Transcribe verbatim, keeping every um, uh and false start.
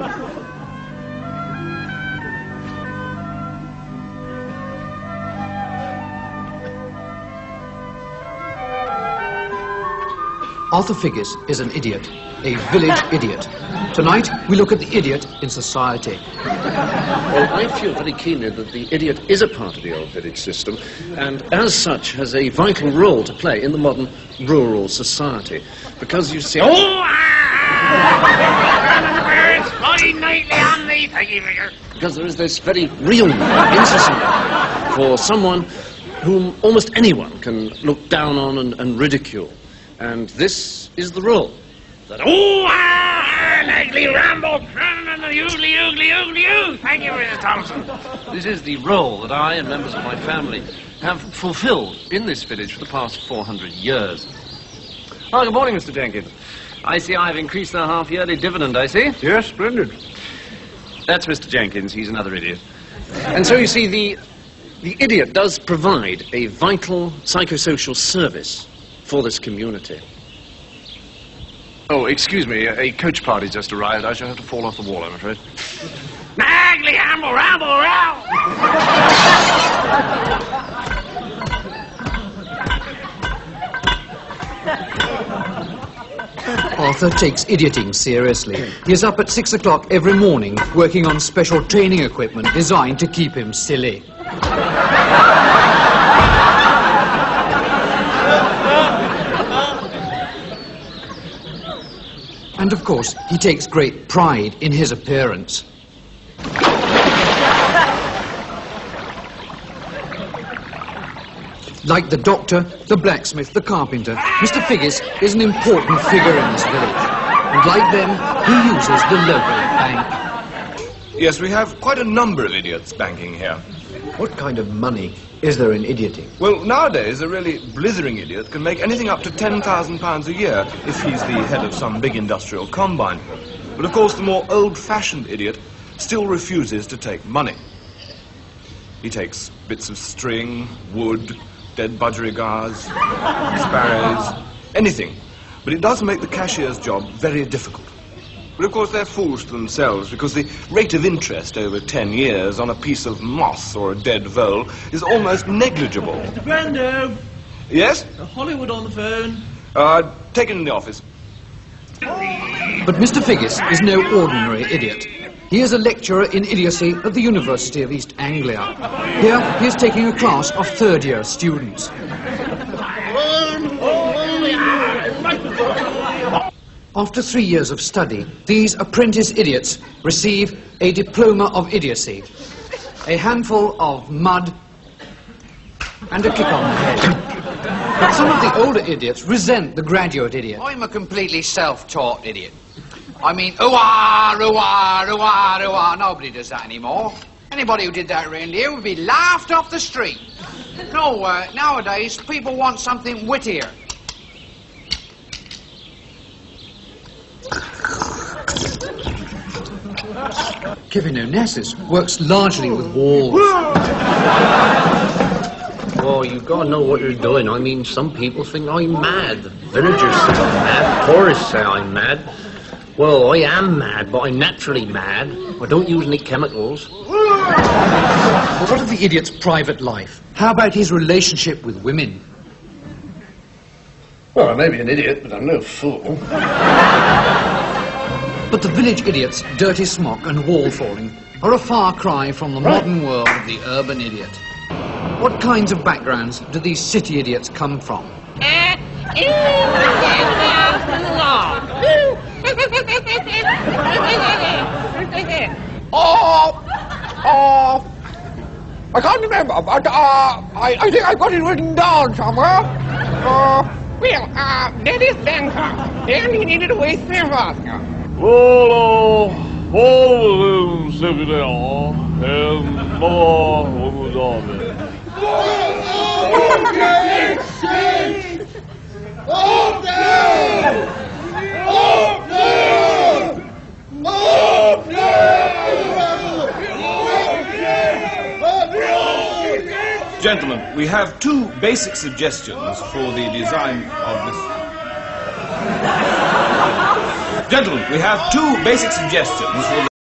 Arthur Figgis is an idiot, a village idiot. Tonight, we look at the idiot in society. Well, I feel very keenly that the idiot is a part of the old village system, and as such has a vital role to play in the modern rural society. Because you see... Oh! Because there is this very real need in society for someone whom almost anyone can look down on and, and ridicule. And this is the role. That, oh, ah, likely ramble, oogly, oogly, oogly, oo. Thank you, Missus Thompson. This is the role that I and members of my family have fulfilled in this village for the past four hundred years. Oh, good morning, Mister Jenkins. I see I've increased our half-yearly dividend, I see. Yes, splendid. That's Mister Jenkins. He's another idiot. And so, you see, the, the idiot does provide a vital psychosocial service for this community. Oh, excuse me, a, a coach party just arrived. I shall have to fall off the wall, I'm afraid. Naggly, amble, ramble, row! Arthur takes idioting seriously. He is up at six o'clock every morning working on special training equipment designed to keep him silly. And of course, he takes great pride in his appearance. Like the doctor, the blacksmith, the carpenter, Mister Figgis is an important figure in this village. And like them, he uses the local bank. Yes, we have quite a number of idiots banking here. What kind of money is there in idioting? Well, nowadays, a really blithering idiot can make anything up to ten thousand pounds a year if he's the head of some big industrial combine. But of course, the more old-fashioned idiot still refuses to take money. He takes bits of string, wood, dead budgerigars, sparrows, anything. But it does make the cashier's job very difficult. But of course they're fools to themselves, because the rate of interest over ten years on a piece of moss or a dead vole is almost negligible. Mister Brando! Yes? Hollywood on the phone. Uh, take it in the office. But Mister Figgis is no ordinary idiot. He is a lecturer in idiocy at the University of East Anglia. Here, he is taking a class of third-year students. After three years of study, these apprentice idiots receive a diploma of idiocy, a handful of mud, and a kick on the head. But some of the older idiots resent the graduate idiot. I'm a completely self-taught idiot. I mean, ooh-ah, ooh-ah, ooh-ah, ooh-ah. Nobody does that anymore. Anybody who did that around here would be laughed off the street. No, uh, nowadays, people want something wittier. Kevin Onassis works largely with walls. Oh, you've got to know what you're doing. I mean, some people think I'm mad. Villagers say I'm mad. Tourists say I'm mad. Well, I am mad, but I'm naturally mad. I don't use any chemicals. But what of the idiot's private life? How about his relationship with women? Well, I may be an idiot, but I'm no fool. But the village idiot's dirty smock and wall falling are a far cry from the modern world of the urban idiot. What kinds of backgrounds do these city idiots come from? Oh, oh, I can't remember, but uh, I, I think I've got it written down somewhere. Uh, well, uh, that is Bangkok, and he needed to wait three months. Well, uh, all of them simply are, and more was on it. Gentlemen, we have two basic suggestions for the design of this... Gentlemen, we have two basic suggestions for the...